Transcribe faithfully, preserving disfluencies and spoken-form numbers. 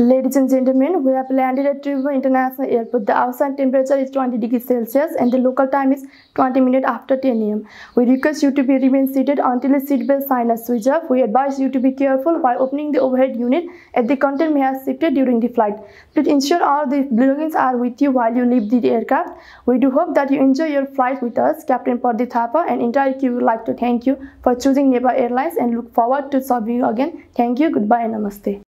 Ladies and gentlemen, we have landed at Trivandrum International Airport. The outside temperature is twenty degrees Celsius and the local time is twenty minutes after ten A M We request you to be remain seated until the seatbelt sign is switched off. We advise you to be careful while opening the overhead unit as the content may have shifted during the flight. Please ensure all the belongings are with you while you leave the aircraft. We do hope that you enjoy your flight with us. Captain Pradip Thapa and entire crew would like to thank you for choosing Nepal Airlines and look forward to serving you again. Thank you, goodbye and namaste.